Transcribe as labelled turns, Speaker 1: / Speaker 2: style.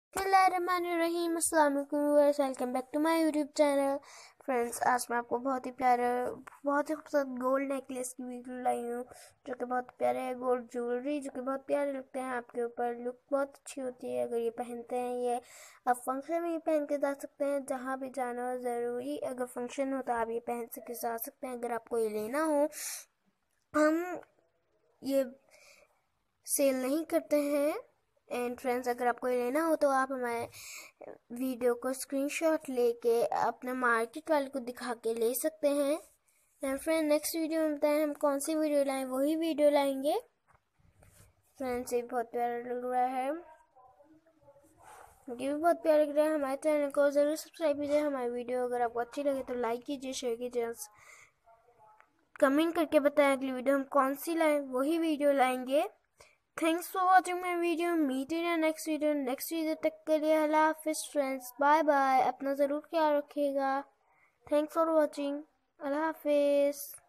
Speaker 1: बिस्मिल्लाहिर्रहमानिर्रहीम, अस्सलाम वालेकुम viewers, welcome back to my YouTube channel. Friends, आज मैं आपको बहुत ही खूबसूरत गोल्ड नेकलेस की वीडियो लाई हूँ, जो कि बहुत प्यारे है। गोल्ड ज्वेलरी जो कि बहुत प्यारे लगते हैं आपके ऊपर, लुक बहुत अच्छी होती है अगर ये पहनते हैं। ये आप फंक्शन में भी पहन के जा सकते हैं, जहाँ भी जाना हो। ज़रूरी अगर फंक्शन हो तो आप ये पहन के जा सकते हैं। अगर आपको ये लेना हो, हम ये सेल नहीं करते हैं। एंड फ्रेंड्स, अगर आपको ये लेना हो तो आप हमारे वीडियो को स्क्रीनशॉट लेके अपने मार्केट वाले को दिखा के ले सकते हैं। एंड फ्रेंड, नेक्स्ट वीडियो में बताएं हम कौन सी वीडियो लाएं, वही वीडियो लाएंगे। फ्रेंड्स, ये बहुत प्यारा लग रहा है, ये भी बहुत प्यारा लग रहा है। हमारे चैनल को ज़रूर सब्सक्राइब कीजिए। हमारी वीडियो अगर आपको अच्छी लगे तो लाइक कीजिए, शेयर कीजिए, कमेंट करके बताएं अगली वीडियो हम कौन सी लाएं, वही वीडियो लाएंगे। Thanks for watching my video. Meet in your next video. Next video तक के लिए अल्लाह हाफिज़ फ्रेंड्स, बाय बाय। अपना ज़रूर ख्याल रखिएगा। थैंक्स फॉर वॉचिंग, अल्लाह हाफिज़।